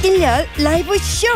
1년 라이브 쇼.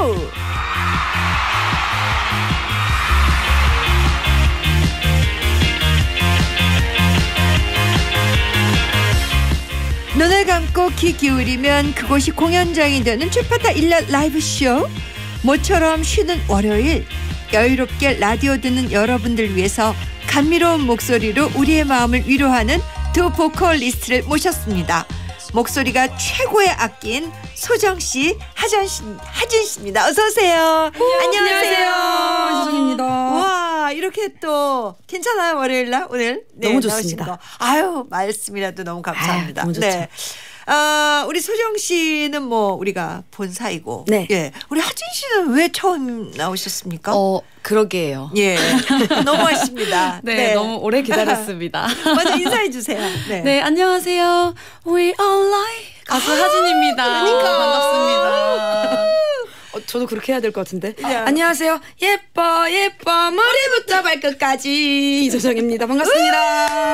눈을 감고 귀 기울이면 그곳이 공연장이 되는 주파타 1년 라이브 쇼. 모처럼 쉬는 월요일, 여유롭게 라디오 듣는 여러분들 위해서 감미로운 목소리로 우리의 마음을 위로하는 두 보컬리스트를 모셨습니다. 목소리가 최고의 악기인 소정씨, 하진씨입니다. 어서 오세요. 안녕하세요. 소정입니다. 와, 이렇게 또 괜찮아요, 월요일날 오늘? 네, 너무 좋습니다. 아유, 말씀이라도 너무 감사합니다. 너무 좋죠. 네. 우리 소정 씨는 뭐 우리가 본 사이고, 네. 예, 우리 하진 씨는 왜 처음 나오셨습니까? 그러게요. 예, 너무하십니다. 네, 너무 오래 기다렸습니다. 먼저 인사해 주세요. 네, 네, 안녕하세요. We all like 가수 하진입니다. 그러니까. 반갑습니다. 저도 그렇게 해야 될 것 같은데. 예. 안녕하세요. 예뻐 머리부터 발끝까지 이소정입니다. 반갑습니다.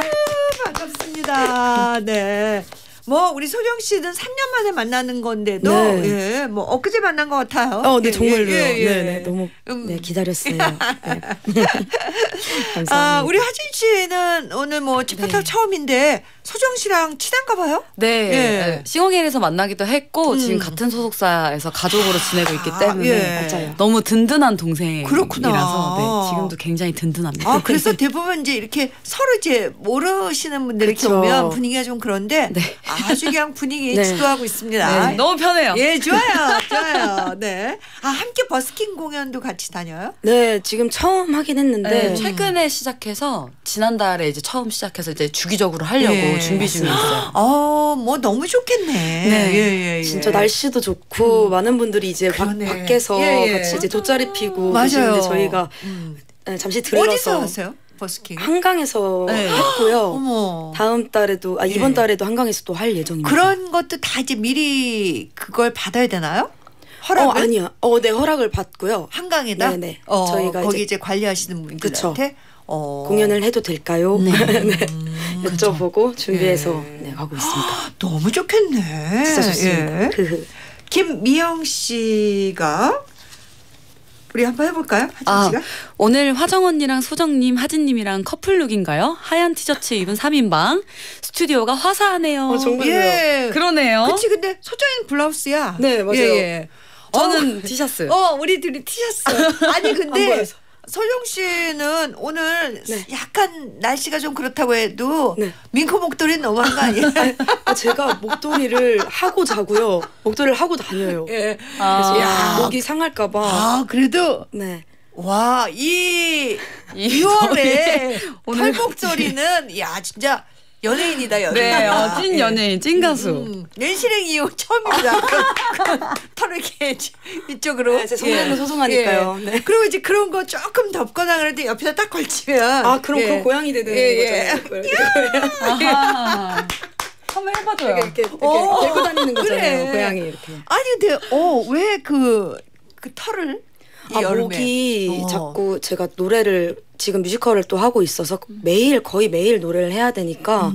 반갑습니다. 네. 뭐 우리 소정 씨는 3년 만에 만나는 건데도 네. 예, 뭐 엊그제 만난 것 같아요. 네, 정말로요. 예, 예. 네, 너무 네, 기다렸어요. 네. 감사합니다. 우리 하진 씨는 오늘 뭐 집부터 처음인데 소정 씨랑 친한가 봐요? 네, 예. 싱어게인에서 만나기도 했고 지금 같은 소속사에서 가족으로 지내고 있기 때문에 예. 맞아요. 너무 든든한 동생이라서 그렇구나. 네, 지금도 굉장히 든든합니다. 그래서 대부분 이제 이렇게 서로 이제 모르시는 분들 이렇게 그쵸. 오면 분위기가 좀 그런데 네. 아주 그냥 분위기 네. 주도하고 있습니다. 네, 너무 편해요. 예, 좋아요. 좋아요. 네. 함께 버스킹 공연도 같이 다녀요? 네, 지금 처음 하긴 했는데 네, 최근에 시작해서 지난달에 이제 처음 시작해서 이제 주기적으로 하려고 예. 준비 중에 있어요. 뭐 너무 좋겠네. 네. 예. 진짜 날씨도 좋고 많은 분들이 이제 그러네. 밖에서 예. 같이 이제 돗자리 피고 맞아요. 계시는데 저희가 잠시 들러서 어디서 하세요? 버스킹? 한강에서 네. 했고요. 어머. 다음 달에도 이번 예. 달에도 한강에서 또 할 예정입니다. 그런 것도 다 이제 미리 그걸 받아야 되나요? 허락을? 아니요. 네, 허락을 받고요. 한강에다? 네네. 저희가 거기 이제 이제 관리하시는 분들한테 공연을 해도 될까요? 네. 네. 여쭤보고 준비해서 예. 네, 가고 있습니다. 너무 좋겠네. 진짜 좋습니다. 예. 김미영 씨가 우리 한번 해볼까요? 하진 씨가? 오늘 화정 언니랑 소정님, 하진님이랑 커플룩인가요? 하얀 티셔츠 입은 3인방. 스튜디오가 화사하네요. 정말요? 예. 그러네요. 그치, 근데 소정이는 블라우스야. 네, 맞아요. 예. 저는 티셔츠. 우리 둘이 티셔츠. 아니, 안 근데 보여서. 소정 씨는 오늘 네. 약간 날씨가 좀 그렇다고 해도 네. 민코 목도리는 너무한 거 아니에요? 제가 목도리를 하고 자고요. 목도리를 하고 다녀요. 예. 그래서 야. 목이 상할까봐. 그래도 네. 와, 이 2월에 오늘 털목소리는 야, 진짜 연예인이다, 연예인. 네, 찐 연예인, 찐 가수. 낸실행 이후 처음입니다. 털을 이렇게 이쪽으로. 제 성량도 소중하니까요. 예. 네. 그리고 이제 그런 거 조금 덥거나 그럴 때 옆에다 딱 걸치면. 그럼 예. 그 고양이 되는 거잖아요. 아하. 한번 해봐줘요. 이렇게 들고 다니는 거잖아요. 그래. 고양이 이렇게. 아니, 근데, 왜 그 털을? 이 여름에. 목이 자꾸 제가 노래를 지금 뮤지컬을 또 하고 있어서 거의 매일 노래를 해야 되니까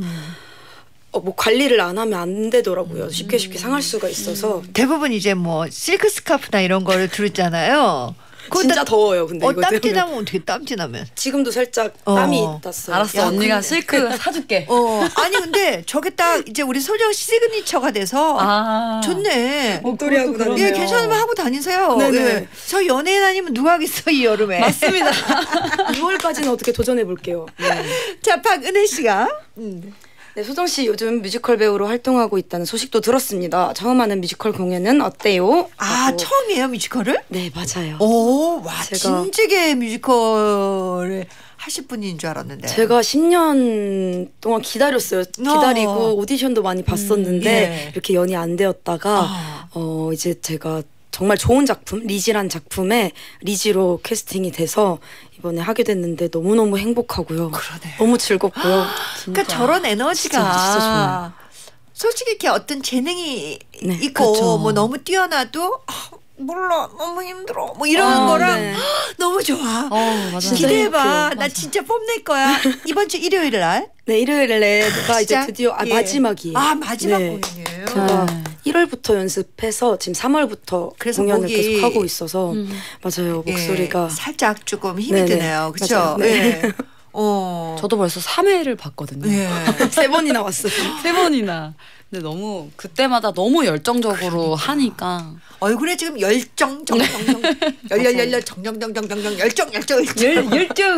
뭐 관리를 안 하면 안 되더라고요. 쉽게 상할 수가 있어서. 대부분 이제 뭐 실크 스카프나 이런 거를 두르잖아요. 진짜 더워요. 근데 이거 땀 때문에. 지나면 어떻게 땀 지나면? 지금도 살짝 땀이 났어요. 알았어, 야, 언니가 근데- 실크 사줄게. 아니 근데 저게 딱 이제 우리 소정 시그니처가 돼서 좋네. 목도리하고 그것도 다니네요. 예, 괜찮으면 하고 다니세요. 네네. 예. 저 연예인 아니면 누가 하겠어 이 여름에. 맞습니다. 2월까지는 어떻게 도전해 볼게요. 네. 자, 박은혜 씨가. 네, 소정 씨 요즘 뮤지컬 배우로 활동하고 있다는 소식도 들었습니다. 처음 하는 뮤지컬 공연은 어때요? 라고. 처음이에요 뮤지컬을? 네, 맞아요. 와, 제가- 진지게 뮤지컬을 하실 분인 줄 알았는데. 제가 10년 동안 기다렸어요. 기다리고 오디션도 많이 봤었는데 예. 이렇게 연이 안 되었다가 이제 제가 정말 좋은 작품, 리지란 작품에 리지로 캐스팅이 돼서 이번에 하게 됐는데 너무너무 행복하고요. 그러네. 너무 즐겁고요. 그러니까 저런 에너지가 진짜 좋아요. 솔직히 이렇게 어떤 재능이 네, 있고 그렇죠. 뭐 너무 뛰어나도 몰라 너무 힘들어 뭐 이러는 거랑 네. 너무 좋아. 맞아요. 기대해봐. 행복해요. 나 진짜 뽐낼 거야. 이번 주 일요일 날. 네, 일요일에가 이제 진짜? 드디어 예. 마지막이에요. 마지막 네. 공연이에요. 제가 1월부터 연습해서 지금 3월부터 그래서 공연을 목이 계속 하고 있어서 맞아요. 목소리가 살짝 조금 힘이 네네. 드네요. 그렇죠? 맞아요. 네. 네. 저도 벌써 3회를 봤거든요. 예. 3번이나 왔어요. 3번이나. 근데 너무 그때마다 너무 열정적으로 하니까 얼굴에 지금 열정 정정정 열열열열 정정정정정정 열정 열정 열정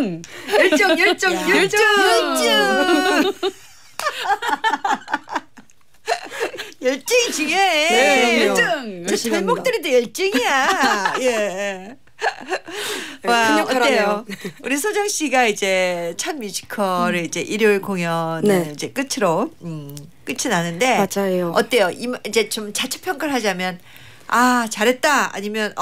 열정. 열정이 중요해. 네, 열정. 저 열심히 합니다. 발목들이도 열정이야. 예. 와, 큰 역할 어때요? 하네요. 우리 소정 씨가 이제 첫 뮤지컬을 이제 일요일 공연을 네. 이제 끝으로 끝이 나는데 맞아요. 어때요? 이제 좀 자체 평가를 하자면 잘했다 아니면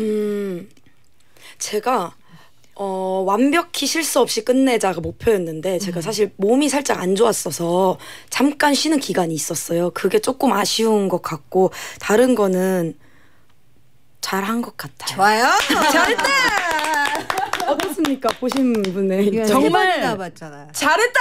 제가 완벽히 실수 없이 끝내자가 목표였는데 제가 사실 몸이 살짝 안 좋았어서 잠깐 쉬는 기간이 있었어요. 그게 조금 아쉬운 것 같고 다른 거는 잘한 것 같아요. 좋아요. 잘했다. 어떻습니까? 보신 분의 정말 나봤잖아요. 잘했다.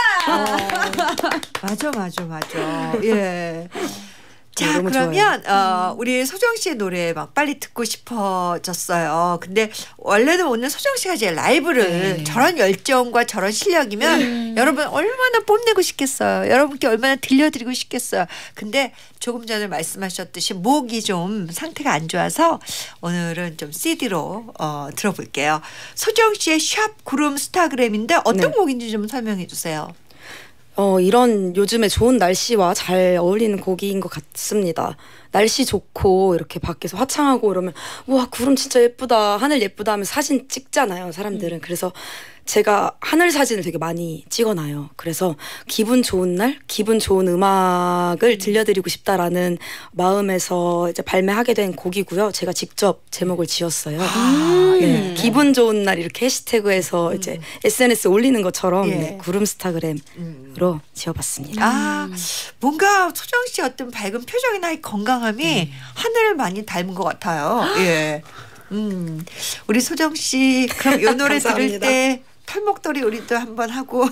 맞아. 예. 자, 너무 그러면 우리 소정 씨의 노래 막 빨리 듣고 싶어졌어요. 근데 원래는 오늘 소정 씨가 이제 라이브를 저런 열정과 저런 실력이면 여러분 얼마나 뽐내고 싶겠어요. 여러분께 얼마나 들려드리고 싶겠어요. 근데 조금 전에 말씀하셨듯이 목이 좀 상태가 안 좋아서 오늘은 좀 CD로 들어볼게요. 소정 씨의 샵 구름 스타그램인데 어떤 곡인지 좀 설명해 주세요. 이런 요즘에 좋은 날씨와 잘 어울리는 곡인 것 같습니다. 날씨 좋고 이렇게 밖에서 화창하고 이러면 우와 구름 진짜 예쁘다 하늘 예쁘다 하면 사진 찍잖아요 사람들은. 그래서 제가 하늘 사진을 되게 많이 찍어놔요. 그래서 기분 좋은 날 기분 좋은 음악을 들려드리고 싶다라는 마음에서 이제 발매하게 된 곡이고요. 제가 직접 제목을 지었어요. 네, 기분 좋은 날 이렇게 해시태그에서 이제 SNS 올리는 것처럼 네, 구름 스타그램으로 지어봤습니다. 뭔가 소정 씨 어떤 밝은 표정이나 이 건강함이 하늘을 많이 닮은 것 같아요. 예. 우리 소정 씨 그럼 이 노래 들을 감사합니다. 때 털목도리 우리도 한번 하고.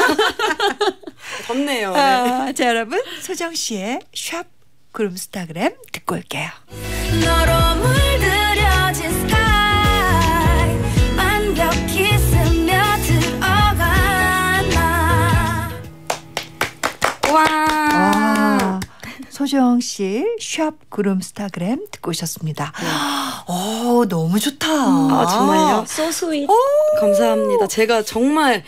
덥네요. 자 여러분 소정 씨의 샵 구름 스타그램 듣고 올게요. 너로 물들여진 스카이 완벽히 스며들어가 나 와. 소정 씨 샵 구름 스타그램 듣고 오셨습니다. 너무 좋다. 정말요? So sweet. 감사합니다. 제가 정말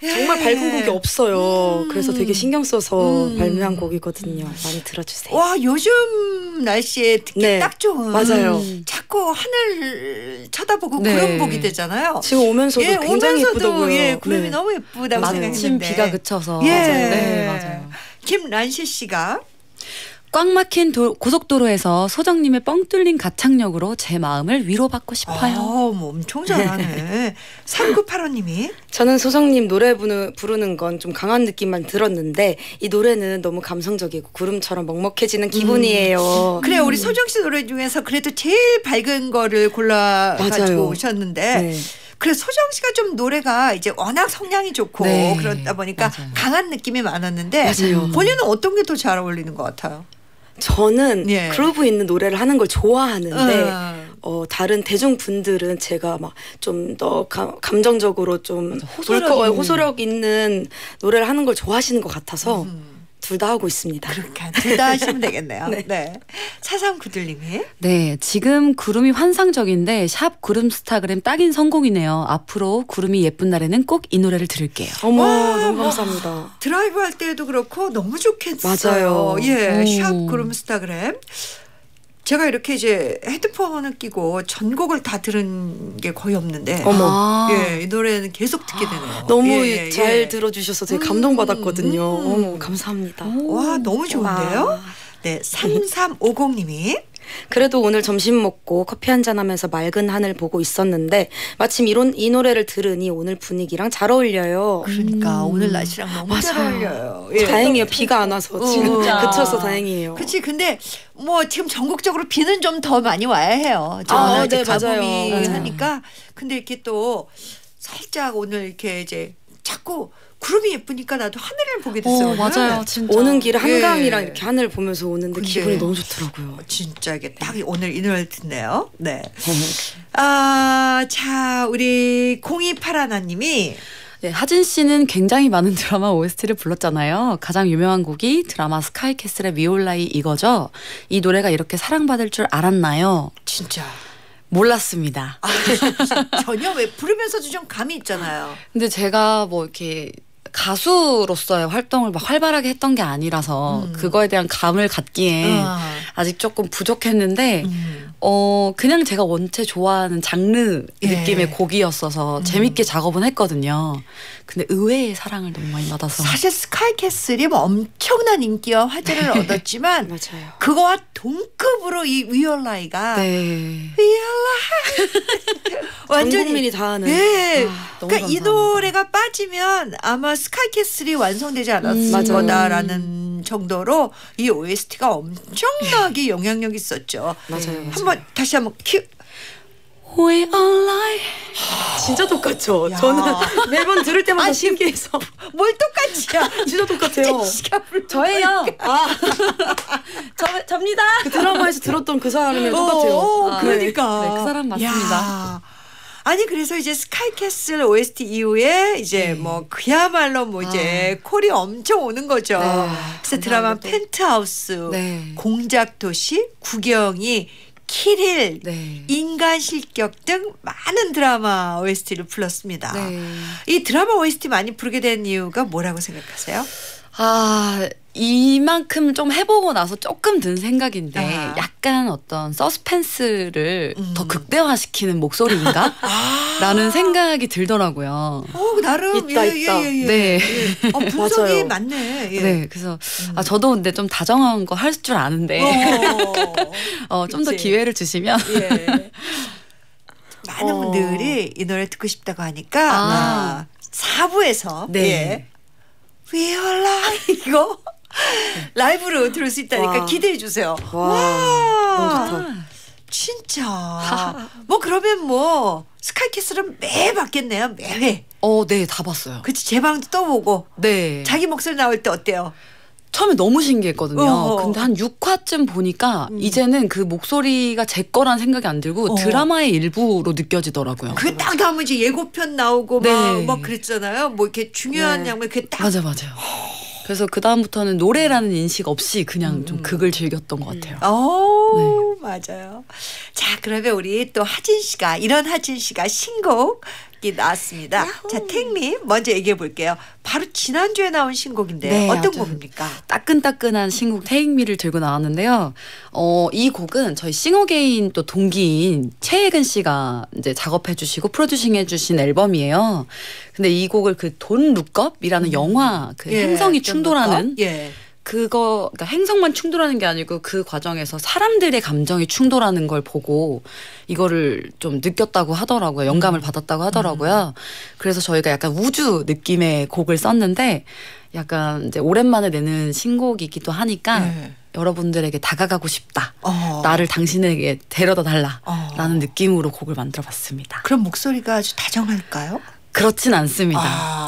밝은 곡이 없어요. 그래서 되게 신경 써서 발매한 곡이거든요. 많이 들어주세요. 와 요즘 날씨에 듣기 네, 딱 좋은. 맞아요. 자꾸 하늘 쳐다보고 네. 구름 보게 되잖아요. 지금 오면서도 굉장히 예쁘더라고요. 예, 구름이 네. 너무 예쁘다고 마침 생각했는데. 비가 그쳐서. 예. 네, 맞아요. 김란실 씨가 꽉 막힌 고속도로에서 소정님의 뻥 뚫린 가창력으로 제 마음을 위로받고 싶어요. 뭐 엄청 잘하네. 3985님이 저는 소정님 노래 부르는 건 좀 강한 느낌만 들었는데 이 노래는 너무 감성적이고 구름처럼 먹먹해지는 기분이에요. 그래 우리 소정 씨 노래 중에서 그래도 제일 밝은 거를 골라가지고 맞아요. 오셨는데 네. 그래 소정 씨가 좀 노래가 이제 워낙 성량이 좋고 네, 그러다 보니까 맞아요. 강한 느낌이 많았는데 맞아요. 본인은 어떤 게 더 잘 어울리는 것 같아요? 저는 예. 그루브 있는 노래를 하는 걸 좋아하는데 음. 다른 대중분들은 제가 막 좀 더 감정적으로 좀 호소력 있는 노래를 하는 걸 좋아하시는 것 같아서 둘 다 하고 있습니다. 그러니까 둘 다 하시면 되겠네요. 네. 사상구들님이 네, 지금 구름이 환상적인데 샵 구름 스타그램 딱인 성공이네요. 앞으로 구름이 예쁜 날에는 꼭 이 노래를 들을게요. 어머 와, 너무 감사합니다. 드라이브 할 때도 그렇고 너무 좋겠어요. 맞아요. 예, 오. 샵 구름 스타그램. 제가 이렇게 이제 헤드폰을 끼고 전곡을 다 들은 게 거의 없는데 어머. 예, 이 노래는 계속 듣게 되네요. 너무 예, 잘 예. 들어주셔서 되게 감동받았거든요. 어머 감사합니다. 와, 너무 좋은데요? 와. 네, 3350님이 그래도 오늘 점심 먹고 커피 한잔 하면서 맑은 하늘 보고 있었는데 마침 이 노래를 들으니 오늘 분위기랑 잘 어울려요. 그러니까 오늘 날씨랑 너무 잘 맞아요. 어울려요. 예. 다행이에요. 비가 안 와서 지금 진짜. 그쳐서 다행이에요. 그렇지. 근데 뭐 지금 전국적으로 비는 좀 더 많이 와야 해요. 아, 이제 네, 맞아요. 가뭄이 맞아요. 하니까. 근데 이렇게 또 살짝 오늘 이렇게 이제 자꾸 구름이 예쁘니까 나도 하늘을 보게 됐어요. 맞아요. 진짜. 오는 길에 한강이랑 예. 이렇게 하늘 보면서 오는데 근데 기분이 너무 좋더라고요. 진짜 이게 딱 오늘 이 노래를 듣네요. 네. 아, 자, 우리 0281님이 네, 하진 씨는 굉장히 많은 드라마 OST를 불렀잖아요. 가장 유명한 곡이 드라마 스카이캐슬의 위올라이 이거죠. 이 노래가 이렇게 사랑받을 줄 알았나요? 진짜 몰랐습니다. 전혀 왜 부르면서도 좀 감이 있잖아요. 근데 제가 뭐 이렇게 가수로서의 활동을 막 활발하게 했던 게 아니라서 그거에 대한 감을 갖기에 아직 조금 부족했는데 그냥 제가 원체 좋아하는 장르 예. 느낌의 곡이었어서 재밌게 작업은 했거든요. 근데 의외의 사랑을 너무 많이 받아서 사실 스카이캐슬이 뭐 엄청난 인기와 화제를 얻었지만 맞아요. 그거와 동급으로 이 위올라이가 네. 위올라이 전 국민이 다 아는. 네. 너무 그러니까 이 감사합니다. 노래가 빠지면 아마 스카이캐슬이 완성되지 않았을 맞아요. 거다라는 정도로 이 OST가 엄청나게 영향력 있었죠. 맞아요. 한번 다시 한번 큐. We alive. 진짜 똑같죠. 야. 저는 매번 들을 때마다 아니, 신기해서 뭘 똑같이야. 진짜 똑같아요. 씨가 불러. 저예요. 접니다. 그 드라마에서 들었던 그 사람이랑 똑같아요. 아, 그러니까. 네, 그 사람 맞습니다. 야. 아니 그래서 이제 스카이캐슬 OST 이후에 이제 뭐 그야말로 뭐 이제 콜이 엄청 오는 거죠. 네, 그래서 드라마 감사합니다. 펜트하우스, 네. 공작도시, 구경이, 키릴, 네. 인간 실격 등 많은 드라마 OST를 불렀습니다. 네. 이 드라마 OST 많이 부르게 된 이유가 뭐라고 생각하세요? 아, 이만큼 좀 해보고 나서 조금 든 생각인데 아. 약간 어떤 서스펜스를 더 극대화시키는 목소리인가? 라는 생각이 들더라고요. 나름 있다, 있다. 네. 분석이 맞아요. 맞네. 예. 네, 그래서 저도 근데 좀 다정한 거 할 줄 아는데 좀 더 그치. 기회를 주시면 예. 많은 분들이 이 노래 듣고 싶다고 하니까 아. 4부에서 네. 예. We are live 이거 라이브로 들을 수 있다니까 와. 기대해 주세요. 와, 너무 좋다. 진짜. 뭐 그러면 뭐 스카이캐슬은 매 받겠네요. 매회. 네, 다 봤어요. 그치 재방도 또 보고 네. 자기 목소리 나올 때 어때요? 처음에 너무 신기했거든요. 어어. 근데 한 6화쯤 보니까 이제는 그 목소리가 제 거란 생각이 안 들고 드라마의 일부로 느껴지더라고요. 그게 딱 나오면 이제 예고편 나오고 네. 막 그랬잖아요. 뭐 이렇게 중요한 네. 장면 그게 딱 맞아요. 그래서 그 다음부터는 노래라는 인식 없이 그냥 좀 극을 즐겼던 것 같아요. 맞아요. 자, 그러면 우리 또 하진 씨가 이런 하진 씨가 신곡이 나왔습니다. 자, 택미 먼저 얘기해 볼게요. 바로 지난주에 나온 신곡인데 네, 어떤 아주 곡입니까? 따끈따끈한 신곡 테이크미를 들고 나왔는데요. 이 곡은 저희 싱어게인 또 동기인 최혜근 씨가 이제 작업해 주시고 프로듀싱 해 주신 앨범이에요. 근데 이 곡을 그 돈 룩업이라는 영화 그 행성이 충돌하는 예. 그러니까 행성만 충돌하는 게 아니고 그 과정에서 사람들의 감정이 충돌하는 걸 보고 이거를 좀 느꼈다고 하더라고요. 영감을 받았다고 하더라고요. 그래서 저희가 약간 우주 느낌의 곡을 썼는데 약간 이제 오랜만에 내는 신곡이기도 하니까 네. 여러분들에게 다가가고 싶다. 어. 나를 당신에게 데려다 달라. 어. 라는 느낌으로 곡을 만들어 봤습니다. 그럼 목소리가 아주 다정할까요? 그렇진 않습니다.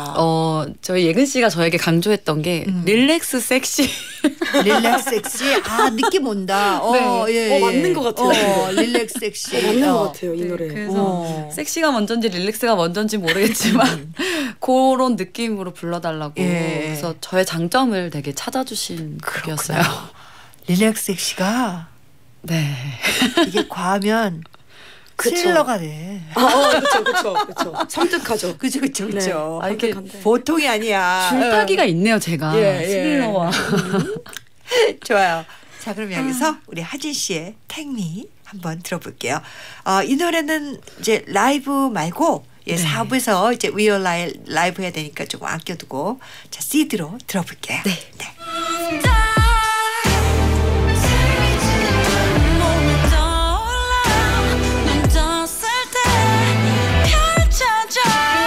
저희 예근 씨가 저에게 강조했던 게 릴렉스 섹시. 릴렉스 섹시. 느낌 온다. 네. 맞는 것 같아요. 릴렉스 섹시. 맞는 것 같아요, 이 노래. 그래서 섹시가 먼저인지 릴렉스가 먼저인지 모르겠지만 그런 느낌으로 불러달라고. 예. 그래서 저의 장점을 되게 찾아주신 곡이었어요. 릴렉스 섹시가 네. 이게 과하면 그쵸. 스릴러가 돼. 그렇죠. 섬뜩하죠. 그죠. 네. 아, 이게 보통이 아니야. 줄타기가 있네요, 제가. 예. 스릴러와. 좋아요. 자, 그럼 여기서 우리 하진 씨의 택미 한번 들어볼게요. 이 노래는 이제 라이브 말고 네. 4부에서 이제 위얼 라이브 해야 되니까 조금 아껴두고 자, CD로 들어볼게요. 네. 몸이 떠올라 눈 떴을 때 펼쳐져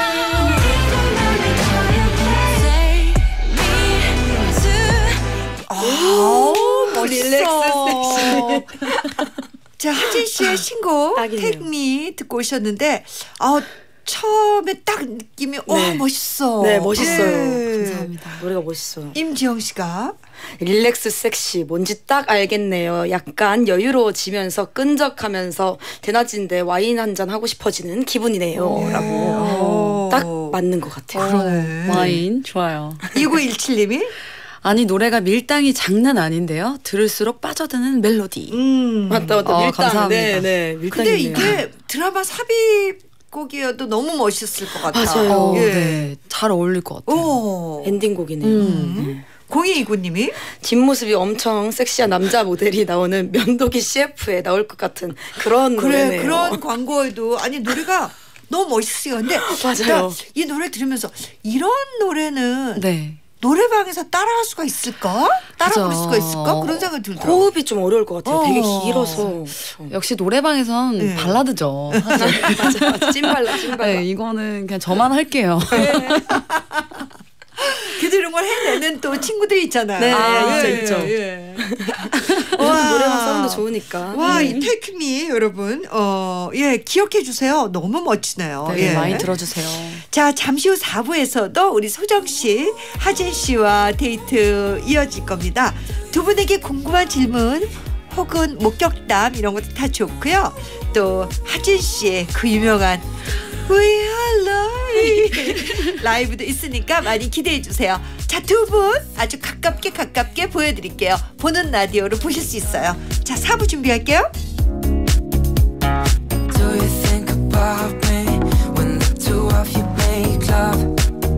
Say me to 릴렉스 섹시. 자, 하진 씨의 신곡 딱이네요. 택미 듣고 오셨는데 처음에 딱 느낌이 네. 멋있어. 네, 멋있어요. 네. 감사합니다. 노래가 멋있어요. 임지영 씨가 릴렉스 섹시 뭔지 딱 알겠네요. 약간 여유로워지면서 끈적하면서 대낮인데 와인 한 잔 하고 싶어지는 기분이네요. 라고 딱 맞는 것 같아요. 그러네. 와인 좋아요. 2917님이 아니 노래가 밀당이 장난 아닌데요. 들을수록 빠져드는 멜로디. 맞다. 밀당. 감사합니다. 네, 근데 밀당이네요. 이게 드라마 삽입곡이어도 너무 멋있을 것 같아요. 맞아요. 예. 네, 잘 어울릴 것 같아요. 오. 엔딩곡이네요. 0229님이 뒷모습이 엄청 섹시한 남자 모델이 나오는 면도기 CF에 나올 것 같은 그런 그래 노래네요. 그런 광고에도 아니 노래가 너무 멋있어요. 근데 맞아요. 이 노래 들으면서 이런 노래는 네. 노래방에서 따라할 수가 있을까? 따라 부를 그죠. 수가 있을까? 그런 생각이 들더라고요. 호흡이 좀 어려울 것 같아요. 되게 어. 길어서. 역시 노래방에선 네. 발라드죠. 사실. 맞아. 찐발라. 네, 이거는 그냥 저만 할게요. 그들은 걸 해내는 또 친구들이 있잖아요. 네, 있죠. 노래방 사운드 좋으니까. 와, 이 테이크미 여러분, 예, 기억해 주세요. 너무 멋지네요. 네, 예. 많이 들어주세요. 자, 잠시 후 4부에서도 우리 소정 씨, 하진 씨와 데이트 이어질 겁니다. 두 분에게 궁금한 질문 혹은 목격담 이런 것도 다 좋고요. 또 하진 씨의 그 유명한 We are live 라이브도 있으니까 많이 기대해 주세요. 자, 두 분 아주 가깝게 보여드릴게요. 보는 라디오로 보실 수 있어요. 자, 4부 준비할게요. Do you think about me when the two of you make love?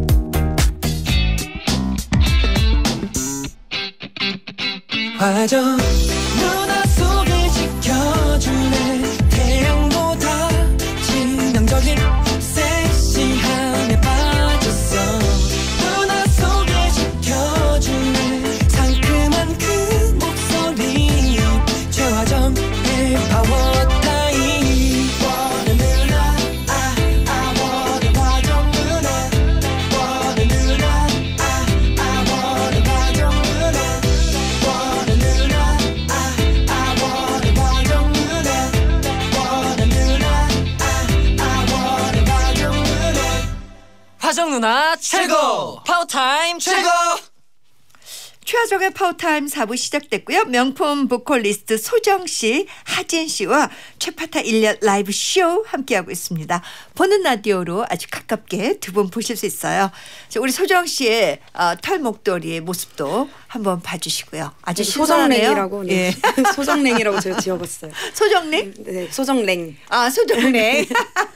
화정 누나 속을 지켜주네 태양보다 치명적인 섹시함에 빠졌어 누나 속을 지켜주네 상큼한 그 목소리 최화정의 파워타임 원해 누나 I wanna 화정 누나 원해 누나 I wanna 화정 누나 원해 누나 I wanna 화정 누나 원해 누나 I wanna 화정 누나 화정 누나 최고 파워타임 최고 최하정의 파워타임 4부 시작됐고요. 명품 보컬리스트 소정 씨, 하진 씨와 최파타 1년 라이브 쇼 함께하고 있습니다. 보는 라디오로 아주 가깝게 두 분 보실 수 있어요. 자, 우리 소정 씨의 털 목도리의 모습도 한번 봐주시고요. 아주 신선하네요. 소정랭이라고. 네. 예. 소정랭이라고 제가 지어봤어요. 소정랭? 네, 소정랭. 아, 소정랭.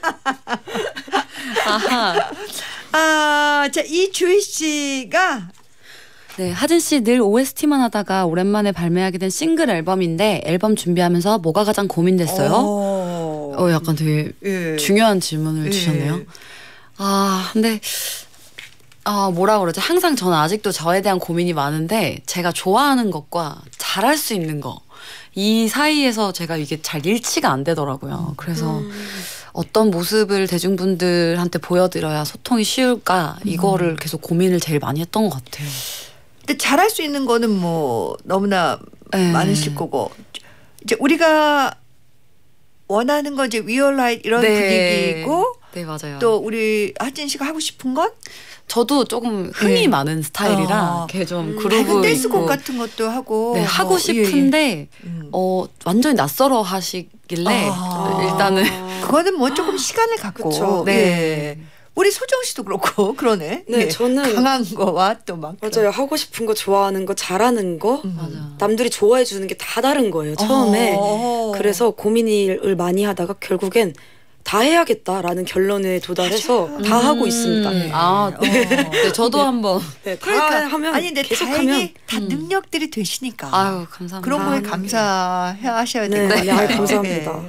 아하. 자, 이주희 씨가 네, 하진 씨 늘 OST만 하다가 오랜만에 발매하게 된 싱글 앨범인데 앨범 준비하면서 뭐가 가장 고민됐어요? 약간 되게 예. 중요한 질문을 예. 주셨네요. 근데 뭐라 그러죠? 항상 저는 아직도 저에 대한 고민이 많은데 제가 좋아하는 것과 잘할 수 있는 거 이 사이에서 제가 이게 잘 일치가 안 되더라고요. 그래서 어떤 모습을 대중분들한테 보여드려야 소통이 쉬울까 이거를 계속 고민을 제일 많이 했던 것 같아요. 근데 잘할 수 있는 거는 뭐 너무나 네. 많으실 거고 이제 우리가 원하는 건 이제 위얼라이트 이런 네. 분위기고 네, 맞아요. 또 우리 하진 씨가 하고 싶은 건 저도 조금 흥이 네. 많은 스타일이라 이렇게 좀 그루브 밝은 댄스곡 있고 같은 것도 하고 네, 하고 뭐, 싶은데 음. 완전히 낯설어 하시길래 일단은 그거는 뭐 조금 시간을 갖고 그쵸. 네. 예. 우리 소정 씨도 그렇고 그러네. 네, 예. 저는 강한 거와 또 막 맞아요. 하고 싶은 거, 좋아하는 거, 잘하는 거, 맞아. 남들이 좋아해 주는 게 다 다른 거예요. 처음에. 어. 그래서 고민을 많이 하다가 결국엔 다 해야겠다라는 결론에 도달해서 다 하고 있습니다. 네, 저도 한번 네, 다 그러니까 하면 아니 근데 계속 다행히 하면 다 능력들이 되시니까 아유 감사합니다. 그런 거에 감사하셔야 네, 되고 네, 감사합니다.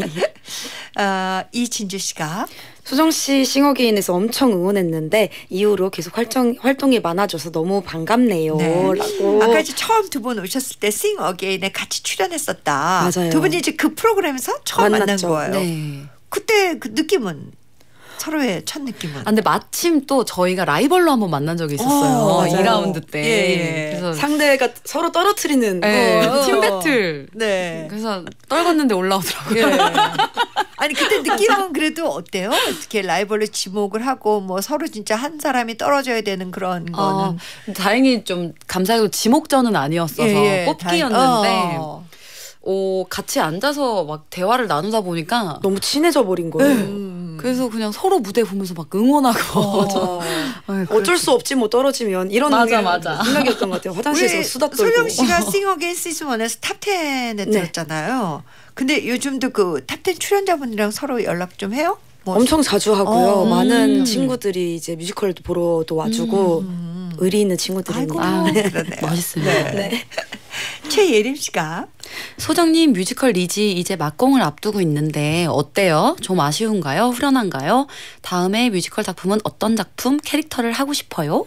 이진주 씨가 수정 씨 싱어게인에서 엄청 응원했는데 이후로 계속 활동이 많아져서 너무 반갑네요. 네. 라고. 아까 이제 처음 두 분 오셨을 때 싱 어게인에 같이 출연했었다. 맞아요. 두 분이 이제 그 프로그램에서 처음 만났죠. 만난 거예요. 네. 그때 그 느낌은 서로의 첫 느낌은 근데 마침 또 저희가 라이벌로 한번 만난 적이 있었어요. 맞아요. 2라운드 때. 예. 그래서 상대가 서로 떨어뜨리는 네, 팀 배틀. 네. 그래서 떨궜는데 올라오더라고요. 예. 아니 그때 느낌 느낌은 그래도 어때요? 어떻게 라이벌로 지목을 하고 뭐 서로 진짜 한 사람이 떨어져야 되는 그런 거는 다행히 좀 감사하게도 지목전은 아니었어서 뽑기였는데 같이 앉아서 막 대화를 나누다 보니까 너무 친해져 버린 거예요. 그래서 그냥 서로 무대 보면서 막 응원하고 어쩔 수 없지 뭐 떨어지면 이런 맞아. 생각이었던 것 같아요. 화장실에서 수다 떨고. 소영 씨가 싱어 게인 시즌1에서 탑10에 들었잖아요. 근데 요즘도 그 탑10 출연자분이랑 서로 연락 좀 해요? 뭐 엄청 자주 하고요. 많은 친구들이 이제 뮤지컬도 보러도 와주고 의리 있는 친구들입니다. 그러네요. 멋있습니다. 네. 최예림 씨가 소정님 뮤지컬 리지 이제 막공을 앞두고 있는데 어때요? 좀 아쉬운가요? 후련한가요? 다음에 뮤지컬 작품은 어떤 작품, 캐릭터를 하고 싶어요?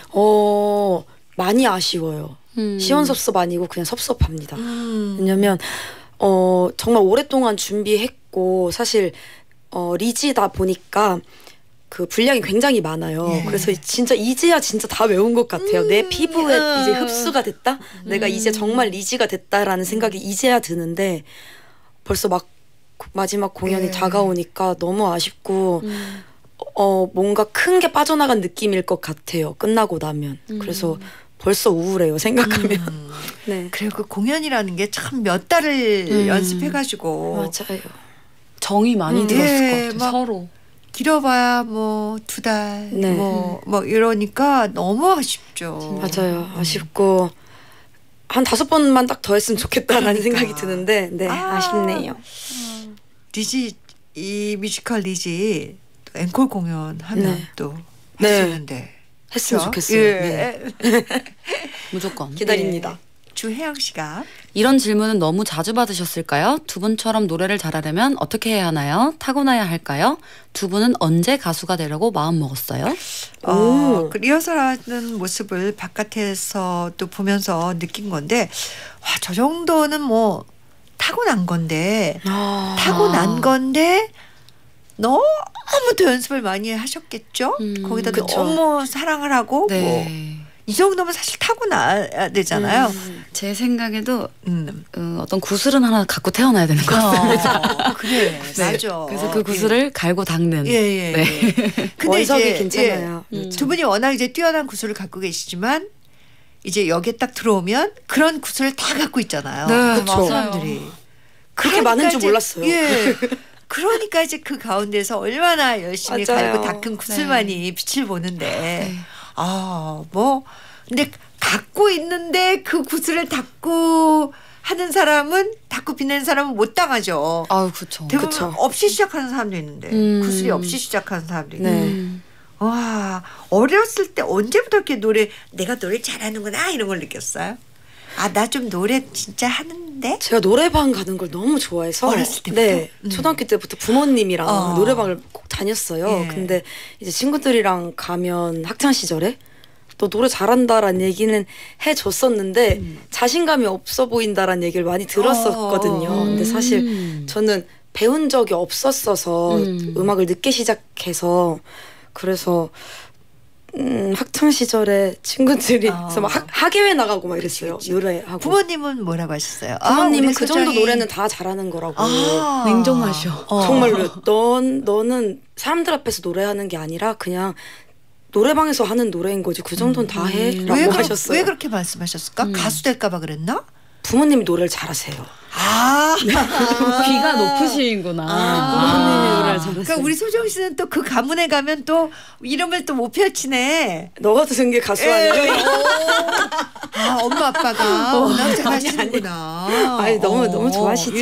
많이 아쉬워요. 시원섭섭 아니고 그냥 섭섭합니다. 왜냐면 정말 오랫동안 준비했고 사실 리지다 보니까 그 분량이 굉장히 많아요. 그래서 진짜 이제야 진짜 다 외운 것 같아요. 내 피부에 이제 흡수가 됐다? 내가 이제 정말 리지가 됐다라는 생각이 이제야 드는데 벌써 막 마지막 공연이 다가오니까 너무 아쉽고 뭔가 큰 게 빠져나간 느낌일 것 같아요. 끝나고 나면. 그래서 벌써 우울해요. 생각하면. 네. 그리고 그 공연이라는 게 참 몇 달을 연습해가지고 맞아요. 정이 많이 들었을 것 같아요. 서로. 길어봐야 뭐 2달 네. 뭐 이러니까 너무 아쉽죠. 맞아요. 아쉽고 한 5번만 딱 더 했으면 좋겠다라는 생각이 드는데 아쉽네요. 리지 이 뮤지컬 리지 또 앵콜 공연하면 또 하시는데 했으면 좋겠어요. 예. 무조건. 기다립니다. 주혜영 씨가 이런 질문은 너무 자주 받으셨을까요? 두 분처럼 노래를 잘하려면 어떻게 해야 하나요? 타고나야 할까요? 두 분은 언제 가수가 되려고 마음먹었어요? 그 리허설하는 모습을 바깥에서 또 보면서 느낀 건데 저 정도는 뭐 타고난 건데 너무 더 연습을 많이 하셨겠죠? 거기다 너무 사랑을 하고 이 정도면 사실 타고나야 되잖아요. 제 생각에도 어떤 구슬은 하나 갖고 태어나야 되는 것 같습니다. 그래, 맞아. 그래서 그 구슬을 갈고 닦는. 근데 원석이 괜찮아요. 두 분이 워낙 이제 뛰어난 구슬을 갖고 계시지만 이제 여기에 딱 들어오면 그런 구슬을 다 갖고 있잖아요. 그렇죠. 사람들이 그렇게 많은 줄 몰랐어요. 그러니까 이제 그 가운데서 얼마나 열심히 갈고 닦은 구슬만이 빛을 보는데 근데 갖고 있는데 그 구슬을 닦고 하는 사람은 닦고 빛내는 사람은 못 당하죠. 그렇죠. 대부분 없이 시작하는 사람도 있는데 구슬이 없이 시작하는 사람도 있는데 와 어렸을 때 언제부터 이렇게 내가 노래 잘하는구나 이런 걸 느꼈어요? 나 좀 노래 진짜 하는데? 제가 노래방 가는 걸 너무 좋아해서 어렸을 때부터? 초등학교 때부터 부모님이랑 노래방을 꼭 다녔어요. 근데 이제 친구들이랑 가면 학창 시절에 너 노래 잘한다라는 얘기는 해줬었는데 자신감이 없어 보인다라는 얘기를 많이 들었었거든요. 근데 사실 저는 배운 적이 없었어서 음악을 늦게 시작해서 그래서 학창 시절에 친구들이 그래서 막 학예회 나가고 막 이랬어요. 노래하고. 부모님은 뭐라고 하셨어요? 부모님은 그 정도 노래는 다 잘하는 거라고. 냉정하셔. 정말로 너는 사람들 앞에서 노래하는 게 아니라 그냥 노래방에서 하는 노래인 거지. 그 정도는 다 해라고 하셨어요. 왜 그렇게 말씀하셨을까? 가수 될까 봐 그랬나? 부모님이 노래를 잘하세요. 귀가 높으시구나. 부모님이 노래를 잘하세요. 그러니까 우리 소정 씨는 또 그 가문에 가면 또 이름을 또 못 펼치네. 너 같은 게 가수 아니야? 엄마 아빠가 워낙 잘하시는구나. 너무 좋아하시죠.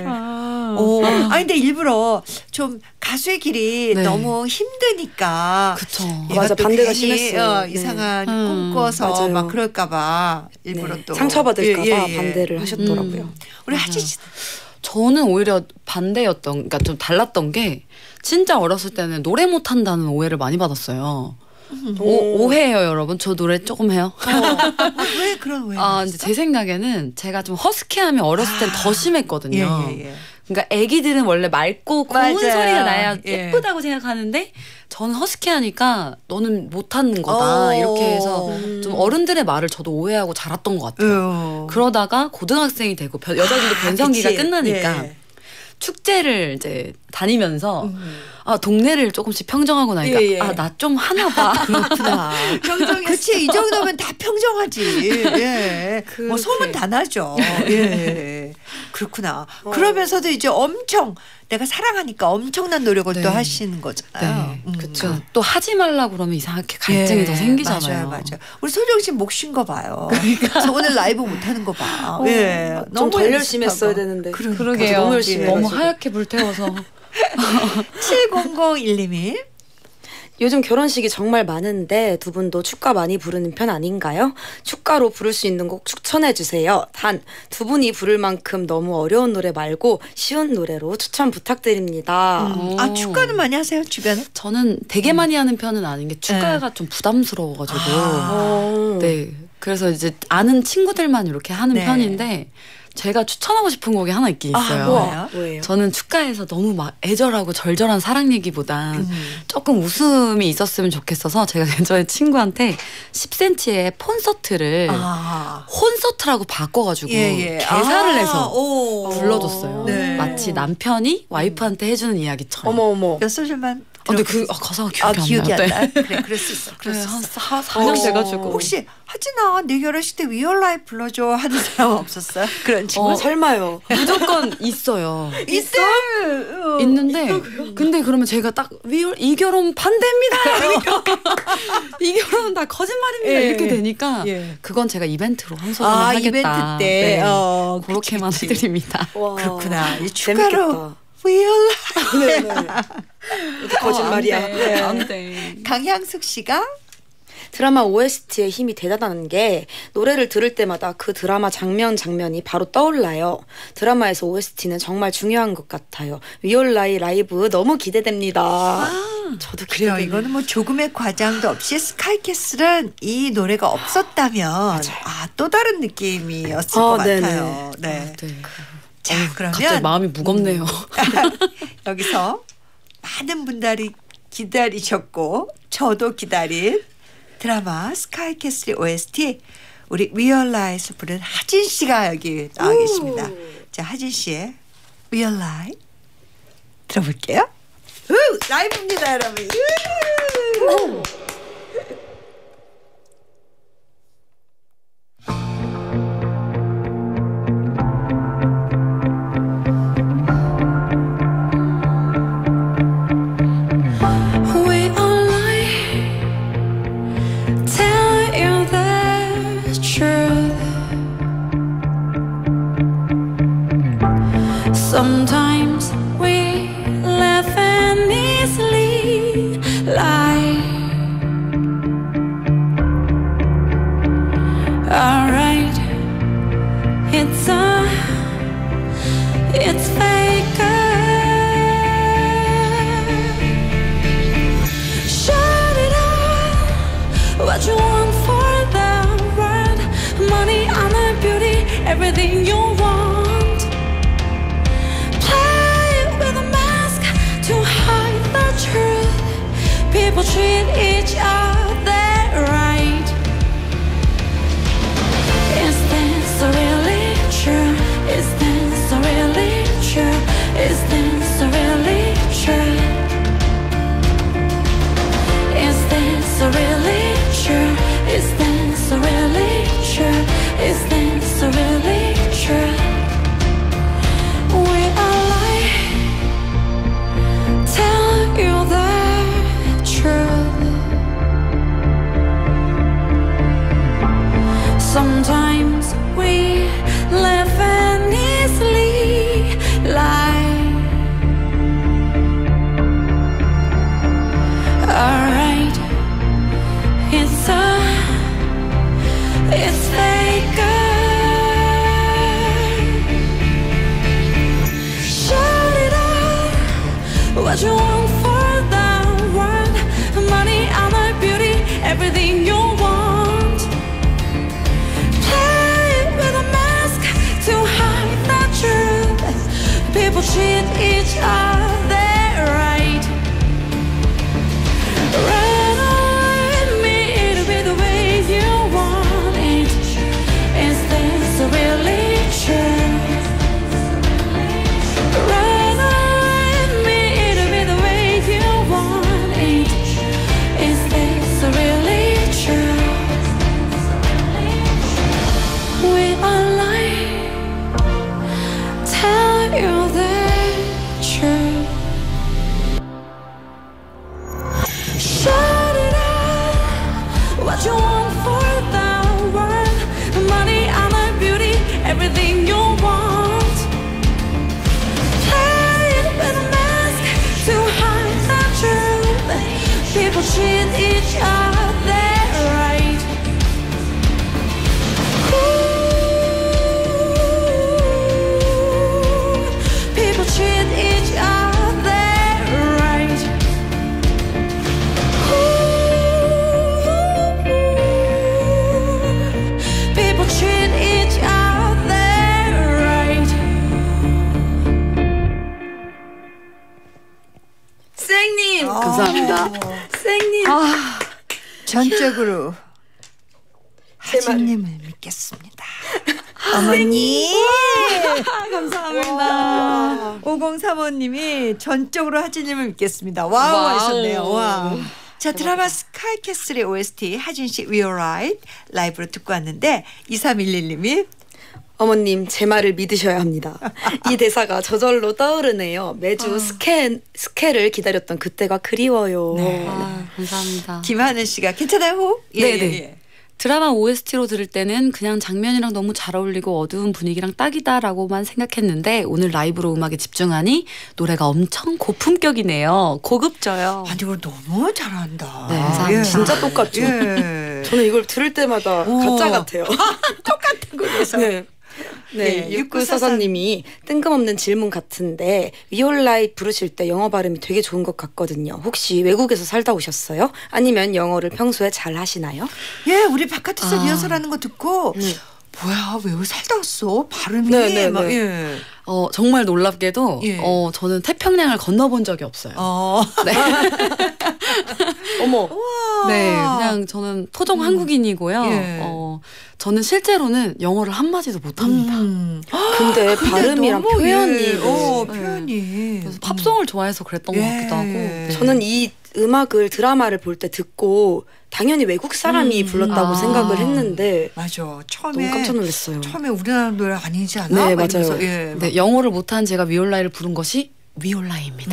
근데 일부러 좀 가수의 길이 너무 힘드니까. 그쵸. 맞아, 반대가 심했어요. 이상한 꿈꿔서 막 그럴까봐 일부러 또 상처받을까봐 반대를 하셨더라고요. 우리 하지 씨. 저는 오히려 그러니까 좀 달랐던 게 진짜 어렸을 때는 노래 못한다는 오해를 많이 받았어요. 오해예요, 여러분. 저 노래 조금 해요. 왜 그런 오해? 근데 제 생각에는 제가 좀 허스키함이 어렸을 땐 더 심했거든요. 그러니까 애기들은 원래 맑고 고운 소리가 나야 예쁘다고 생각하는데 저는 허스키하니까 너는 못하는 거다 이렇게 해서 좀 어른들의 말을 저도 오해하고 자랐던 것 같아요. 그러다가 고등학생이 되고 여자들도 변성기가 끝나니까 축제를 이제 다니면서 동네를 조금씩 평정하고 나니까 예, 예. 나 좀 하나 봐. 그렇구나. 그치, 이 정도면 다 평정하지. 예. 뭐 소문 다 나죠. 예. 그렇구나. 그러면서도 이제 엄청 내가 사랑하니까 엄청난 노력을 네. 또 하시는 거잖아요. 네. 그렇죠. 또 하지 말라 그러면 이상하게 갈증이 더 생기잖아요. 맞아요. 우리 소정 씨 목 쉰 거 봐요. 그래서 오늘 라이브 못 하는 거 봐. 예. 좀 덜 열심히 했어야 되는데. 그러게요. 너무 열심히 너무 해가지고. 하얗게 불태워서. 7001님이 요즘 결혼식이 정말 많은데 두 분도 축가 많이 부르는 편 아닌가요? 축가로 부를 수 있는 곡 추천해 주세요. 단 두 분이 부를 만큼 너무 어려운 노래 말고 쉬운 노래로 추천 부탁드립니다. 아, 축가는 많이 하세요, 주변에? 저는 되게 많이 하는 편은 아닌 게 축가가 좀 부담스러워가지고. 네. 그래서 이제 아는 친구들만 이렇게 하는 네. 편인데 제가 추천하고 싶은 곡이 하나 있긴 있어요. 뭐예요? 뭐예요? 저는 축가에서 너무 막 애절하고 절절한 사랑 얘기보단 조금 웃음이 있었으면 좋겠어서 제가 예전에 친구한테 10cm의 콘서트를 콘서트라고 바꿔가지고 개사를 해서 불러줬어요. 네. 마치 남편이 와이프한테 해주는 이야기처럼. 어머. 몇 소절만 근데 그 가사가 기억이 안 나요. 안 나. 그래, 그럴 수 있어. 그럴 수 있어. 한 4년 돼가지고. 혹시 하진아 내 결혼식 때 위얼라이프 불러줘 하는 사람 없었어요? 그런 친구? 설마요. 무조건 있어요. 있어? 있는데 근데 그러면 제가 딱 이 결혼 반대입니다. 이 결혼 다 거짓말입니다. 예. 이렇게 되니까 예. 그건 제가 이벤트로 한 소절만 하겠다. 이벤트 때. 네. 그렇게만 그치. 해드립니다. 와, 그렇구나. 이 재밌겠다. 축가로 위얼라이프. 네네. 거짓말이야. 안 돼. 강향숙 씨가 드라마 OST의 힘이 대단한 게 노래를 들을 때마다 그 드라마 장면이 바로 떠올라요. 드라마에서 OST는 정말 중요한 것 같아요. 위올라이 라이브 너무 기대됩니다. 저도 그래요. 기대되네요. 이거는 뭐 조금의 과장도 없이 스카이캐슬은 이 노래가 없었다면 또 다른 느낌이었을 것 네네. 같아요. 네. 네. 자, 그러면 갑자기 마음이 무겁네요. 여기서 많은 분들이 기다리셨고 저도 기다린 드라마 스카이캐슬의 OST 우리 위얼라이에서 부른 하진 씨가 여기 나와 계십니다. 자, 하진 씨의 위얼라이 들어볼게요. 라이브입니다, 여러분. Sometimes we laugh and easily lie. Alright, it's faker. Shut it all. What you want for the world? Money, honor, beauty, everything you want. People treat each other right. Is this really true? Is this really true? Is this really true? Is this really true? Is this really true? Is this really true? We are lying. Tell you that. Sometimes we laugh and easily lie. Alright, it's faker. Shut it all. What you want for the world? Money, honor, beauty, everything you want. Play with a mask to hide the truth. People treat each other right. Run on me to be the way you want it. Is this really true? Run People treat each other right. Ooh, people treat each other right. Ooh, people treat each other right. 쌩님 감사합니다. 쌩님 전적으로 하진님을 믿겠습니다. 어머니. 감사합니다. 5035님이 전적으로 하진님을 믿겠습니다. 와우 하셨네요. 와. 자, 드라마 스카이캐슬의 OST 하진 씨 We Are Right 라이브로 듣고 왔는데 2311님이 어머님 제 말을 믿으셔야 합니다. 이 대사가 저절로 떠오르네요. 매주 스케를 기다렸던 그때가 그리워요. 네. 아, 감사합니다. 김하늘 씨가 괜찮아요? 호흡? 네네. 드라마 OST로 들을 때는 그냥 장면이랑 너무 잘 어울리고 어두운 분위기랑 딱이다라고만 생각했는데 오늘 라이브로 음악에 집중하니 노래가 엄청 고품격이네요. 고급져요. 아니 이걸 너무 잘한다. 네, 감사합니다. 진짜 똑같죠. 예. 저는 이걸 들을 때마다 가짜 같아요. 똑같은 거에서. 네. 네, 예, 6944님이 뜬금없는 질문 같은데 위올라이 부르실 때 영어 발음이 되게 좋은 것 같거든요. 혹시 외국에서 살다 오셨어요? 아니면 영어를 평소에 잘 하시나요? 예, 우리 바깥에서 리허설하는 거 듣고 뭐야 왜 살다 왔어? 발음이 막 예. 정말 놀랍게도 예. 저는 태평양을 건너본 적이 없어요. 네. 어머. 네, 그냥 저는 토종 한국인이고요. 예. 저는 실제로는 영어를 한마디도 못합니다. 근데 발음이랑 너무 표현이 예. 네. 표현이 그래서 팝송을 좋아해서 그랬던 것 같기도 하고. 저는 이 음악을 드라마를 볼 때 듣고 당연히 외국 사람이 불렀다고 생각을 했는데 맞아. 처음에 너무 깜짝 놀랐어요. 처음에 우리나라 노래 아니지 않아? 네, 막 이러면서, 맞아요. 예. 네, 영어를 못한 제가 위올라이를 부른 것이 위올라이입니다.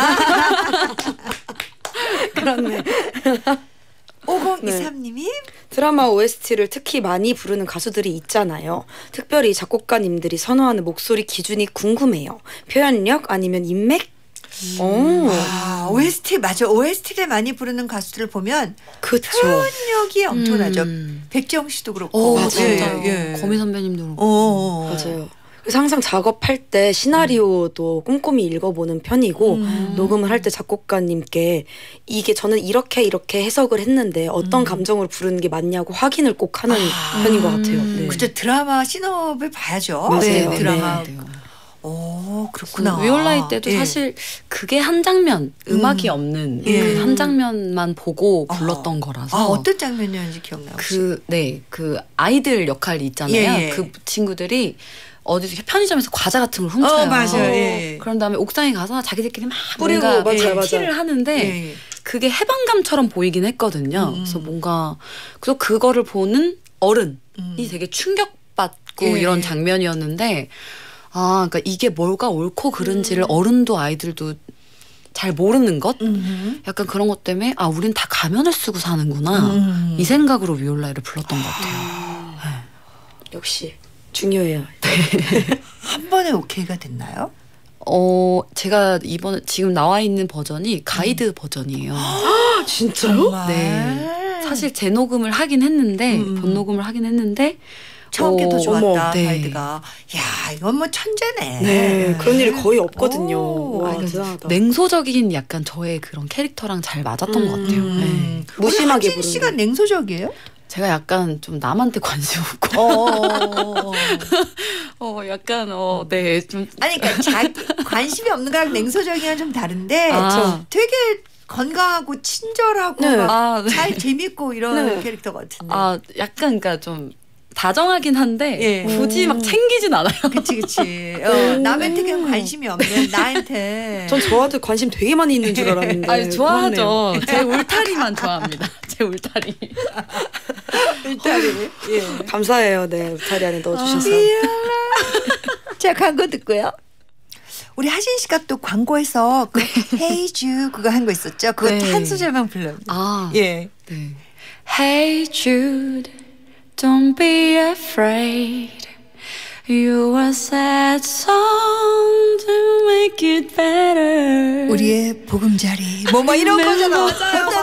그렇네. 5023님이 드라마 OST를 특히 많이 부르는 가수들이 있잖아요. 특별히 작곡가님들이 선호하는 목소리 기준이 궁금해요. 표현력 아니면 인맥? OST 맞아. OST를 많이 부르는 가수들을 보면 그쵸. 표현력이 엄청나죠. 백지영 씨도 그렇고. 진짜요. 예. 거미 선배님도 그렇고. 맞아요. 그래서 항상 작업할 때 시나리오도 꼼꼼히 읽어보는 편이고 녹음을 할 때 작곡가님께 이게 저는 이렇게 해석을 했는데 어떤 감정으로 부르는 게 맞냐고 확인을 꼭 하는 편인 것 같아요. 네. 그죠. 드라마 신업을 봐야죠. 맞아요. 네, 드라마. 네. 오, 그렇구나. 위올라이 때도 예. 사실 그게 한 장면, 음악이 없는 예. 그 한 장면만 보고 불렀던 거라서. 어떤 장면이었는지 기억나요? 그 아이들 역할이 있잖아요. 예, 예. 그 친구들이 어디서 편의점에서 과자 같은 걸 훔쳐요. 맞아요. 예. 그런 다음에 옥상에 가서 자기들끼리 막 뿌리고, 뭔가 맞아요, 파티를 맞아요. 하는데 예. 그게 해방감처럼 보이긴 했거든요. 그래서 뭔가 그래서 그거를 보는 어른이 되게 충격받고 예. 이런 장면이었는데 그러니까 이게 뭐가 옳고 그른지를 어른도 아이들도 잘 모르는 것? 약간 그런 것 때문에 우린 다 가면을 쓰고 사는구나. 이 생각으로 위올라이를 불렀던 것 같아요. 역시 중요해요. 한 번에 오케이가 됐나요? 제가 이번에 지금 나와 있는 버전이 가이드 버전이에요. 진짜요? 정말. 네. 사실 재녹음을 하긴 했는데 본녹음을 하긴 했는데 처음 게 더 좋았다. 어머, 네. 가이드가. 야, 이건 뭐 천재네. 네, 그런 일이 거의 없거든요. 오, 와, 그러니까 대단하다. 냉소적인 약간 저의 그런 캐릭터랑 잘 맞았던 것 같아요. 네. 무심하게 하진 씨가 부르는. 냉소적이에요? 제가 약간 좀 남한테 관심 없고 약간 네 좀 아니 그러니까 자기 관심이 없는 거랑 냉소적이랑 좀 다른데 되게 건강하고 친절하고 네. 막 네. 잘 재밌고 이런 네. 캐릭터 같은데. 약간 그러니까 좀 다정하긴 한데 예. 굳이 막 챙기진 않아요. 그치. 남한테 그냥 관심이 없는 나한테. 전 저한테 관심 되게 많이 있는 줄 알았는데. 아니 좋아하죠. 제 울타리만 좋아합니다. 제 울타리. 일단은 예. 감사해요. 네, 울타리 안에 넣어주셔서. 자, 광고 듣고요. 우리 하진 씨가 또 광고에서 그 Hey Jude 그거 한 거 있었죠? 그거 네. 한 소절만 불러. 예. 네. Hey Jude, don't be afraid. You are sad song to make it better. 우리의 보금자리. 뭐 이런 거잖아. 맞아요.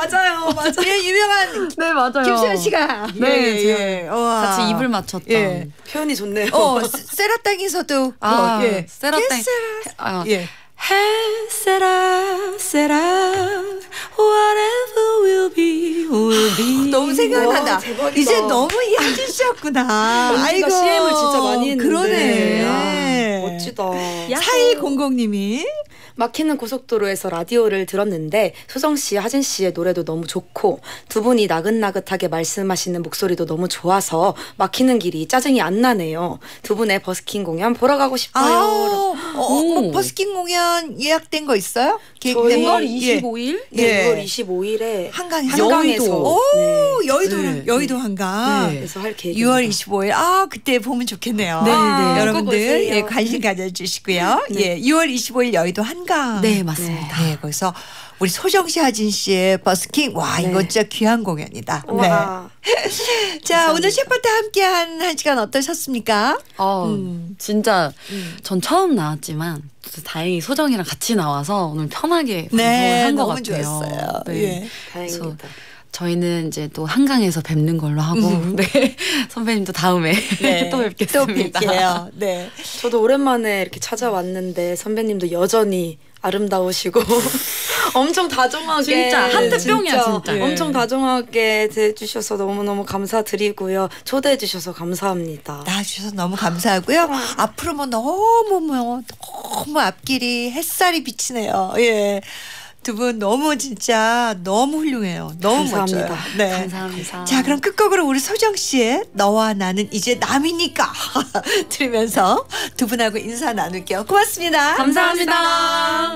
맞아요. 예, 유명한 네, 맞아요. 김수현 씨가 네, 예. 우와. 같이 입을 맞췄던. 예. 표현이 좋네요. 세라땅에서도 예. 세라땅. 예. Hey, Sarah, whatever will be, will be. 너무 생각난다. 와, 대박이다. 이제 너무 이한진 씨였구나. 언니가 CM을 진짜 많이 했는데. 그러네. 아, 멋지다. 4100님이 막히는 고속도로에서 라디오를 들었는데 소정 씨, 하진 씨의 노래도 너무 좋고 두 분이 나긋나긋하게 말씀하시는 목소리도 너무 좋아서 막히는 길이 짜증이 안 나네요. 두 분의 버스킹 공연 보러 가고 싶어요. 뭐 버스킹 공연 예약된 거 있어요? 저희 6월 예. 25일? 네, 예. 6월 25일에 한강에서. 한강에서 오, 네. 여의도 한강. 네. 그래서 할 계획입니다. 6월 25일. 그때 보면 좋겠네요. 네, 네. 여러분들 꼭 오세요. 예, 관심 가져주시고요. 예, 6월 25일 여의도 한강. 네, 맞습니다. 네, 거기서 우리 소정 씨, 하진 씨의 버스킹. 와, 네. 이거 진짜 귀한 공연이다. 와. 네. 자, 오늘 셰프한테 함께한 1시간 어떠셨습니까? 진짜 전 처음 나왔지만 다행히 소정이랑 같이 나와서 오늘 편하게 방송을 네, 한 것 너무 같아요. 좋았어요. 네. 예. 다행입니다. 저희는 이제 또 한강에서 뵙는 걸로 하고 네. 선배님도 다음에 또 뵙겠습니다. 또 뵐게요. 네. 저도 오랜만에 이렇게 찾아왔는데 선배님도 여전히 아름다우시고 엄청 다정하게 진짜 하트병이야, 진짜. 예. 엄청 다정하게 대해주셔서 너무너무 감사드리고요. 초대해 주셔서 감사합니다. 나와주셔서 너무 감사하고요. 앞으로 뭐 너무 앞길이 햇살이 비치네요. 예. 두 분 너무 진짜 너무 훌륭해요. 너무 감사합니다. 멋져요. 네. 감사합니다. 자, 그럼 끝곡으로 우리 소정 씨의 너와 나는 이제 남이니까 들으면서 두 분하고 인사 나눌게요. 고맙습니다. 감사합니다.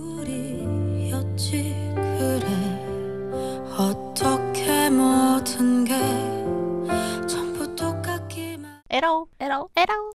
우리였지 그래 어떻게 모든 게 전부 똑같기만 에라오 에라오 에라오